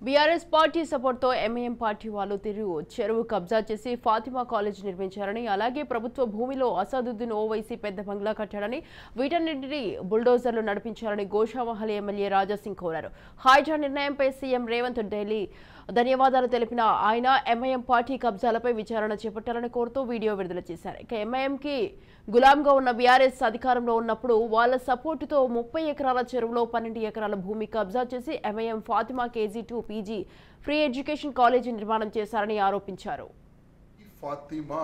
BRS party సపోర్ట్తో MIM party వాళ్ళు చెరువు కబ్జా చేసి ఫాతిమా కాలేజ్ నిర్మించారని, అలాగే ప్రభుత్వ భూమిలో అసదుద్దీన్ ఓవైసీ పెద్ద బంగ్లా కట్టాడని, వీటన్నింటినీ బుల్డోజర్లు నడిపించారని గోషామహల్ ఎమ్మెల్యే రాజాసింగ్ కోరారు. హాయిజా నిర్ణయంపై సీఎం రేవంత్ ఢిల్లీ ధన్యవాదాలు తెలిపిన ఆయన ఎంఐఎం పార్టీ కబ్జాలపై విచారణ చేపట్టాలని కోరుతూ వీడియో విడుదల చేశారు. ఇక ఎంఐఎంకి గులాంగా ఉన్న బీఆర్ఎస్ అధికారంలో ఉన్నప్పుడు వాళ్ళ సపోర్టుతో 30 ఎకరాల చెరువులో 12 ఎకరాల భూమి కబ్జా చేసి MIM Fatima KG2 PG free education college నిర్మాణం చేశారని ఆరోపించారు. Fatima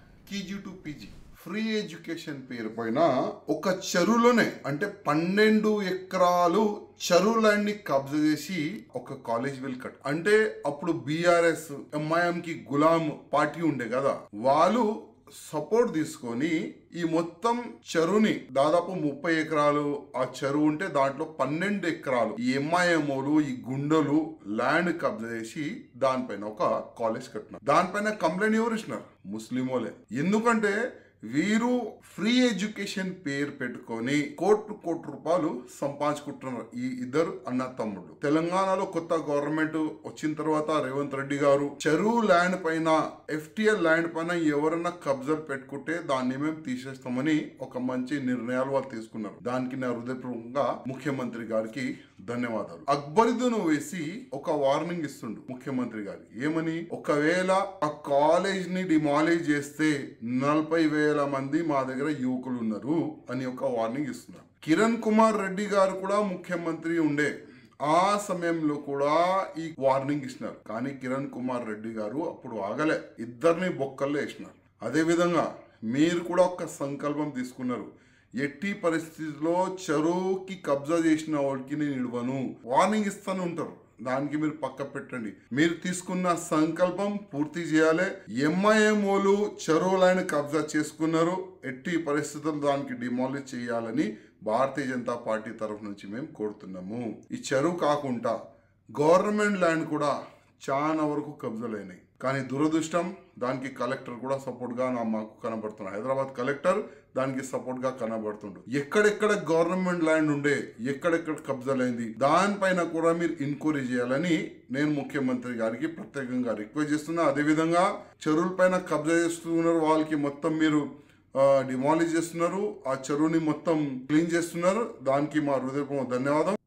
KG2 PG free education పేరు పైన ఒక చెరువులోనే అంటే 12 ఎకరాలు చెరువులన్నీ కబ్జా చేసి ఒక కాలేజ్ వెల్ కట్ అంటే అప్పుడు బీఆర్ఎస్ ఎంఐఎం కి గులాం పార్టీ ఉండే కదా, వాళ్ళు సపోర్ట్ తీసుకొని ఈ మొత్తం చెరువుని దాదాపు 30 ఎకరాలు ఆ చెరువు ఉంటే దాంట్లో 12 ఎకరాలు ఈ ఎంఐఎంఓలు ఈ గుండెలు ల్యాండ్ కబ్జా చేసి దానిపైన ఒక కాలేజ్ కట్టినారు. దానిపైన కంప్లైంట్ ఎవరు ఇచ్చినారు? ముస్లిమోలే. ఎందుకంటే వీరు ఫ్రీ ఎడ్యుకేషన్ పేరు పెట్టుకొని కోటి రూపాయలు సంపాదించుకుంటున్నారు ఈ ఇద్దరు అన్న తమ్ముడు. తెలంగాణలో కొత్త గవర్నమెంట్ వచ్చిన తర్వాత రేవంత్ రెడ్డి గారు చెరువు ల్యాండ్ పైన FTL ల్యాండ్ పైన ఎవరన్నా కబ్జాలు పెట్టుకుంటే దాన్ని మేము తీసేస్తామని ఒక మంచి నిర్ణయాలు వాళ్ళు తీసుకున్నారు. దానికి నా హృదయపూర్వకంగా ముఖ్యమంత్రి గారికి ధన్యవాదాలు. అక్బరుద్దీన్ ఓవైసీ ఒక వార్నింగ్ ఇస్తుండు ముఖ్యమంత్రి గారికి. ఏమని? ఒకవేళ ఆ కాలేజ్ ని డిమాలిష్ చేస్తే 40,000 మంది మా దగ్గర యువకులు ఉన్నారు అని ఒక వార్నింగ్ ఇస్తున్నారు. కిరణ్ కుమార్ రెడ్డి గారు కూడా ముఖ్యమంత్రి ఉండే ఆ సమయంలో కూడా ఈ వార్నింగ్ ఇచ్చినారు. కానీ కిరణ్ కుమార్ రెడ్డి గారు అప్పుడు ఆగలే, ఇద్దరిని బొక్కల్లో వేసినారు. అదే విధంగా మీరు కూడా ఒక సంకల్పం తీసుకున్నారు, ఎట్టి పరిస్థితుల్లో చెరువుకి కబ్జా చేసిన వాడికి నేను ఇవ్వను, వార్నింగ్ ఇస్తాను ఉంటారు. దానికి మీరు పక్క పెట్టండి. మీరు తీసుకున్న సంకల్పం పూర్తి చేయాలి. ఎంఐఎంఓలు చెరువులైన కబ్జా చేసుకున్నారు, ఎట్టి పరిస్థితుల్లో దానికి డిమాలిష్ చేయాలని భారతీయ జనతా పార్టీ తరఫు నుంచి మేము కోరుతున్నాము. ఈ చెరువు కాకుండా గవర్నమెంట్ ల్యాండ్ కూడా చాలా వరకు కబ్జాలైనాయి. కానీ దురదృష్టం దానికి కలెక్టర్ కూడా సపోర్ట్ గా మాకు కనబడుతున్నాడు. హైదరాబాద్ కలెక్టర్ దానికి సపోర్ట్ గా కనబడుతుండు. ఎక్కడెక్కడ గవర్నమెంట్ ల్యాండ్ ఉండే, ఎక్కడెక్కడ కబ్జాలైంది దానిపైన కూడా మీరు ఎంక్వైరీ చేయాలని నేను ముఖ్యమంత్రి గారికి ప్రత్యేకంగా రిక్వెస్ట్ చేస్తున్నా. అదేవిధంగా చెరువుల పైన కబ్జా చేస్తున్నారు, వాళ్ళకి మొత్తం మీరు డిమాలిష్ చేస్తున్నారు, ఆ చెరువుని మొత్తం క్లీన్ చేస్తున్నారు. దానికి మా హృదయపూర్వక ధన్యవాదం.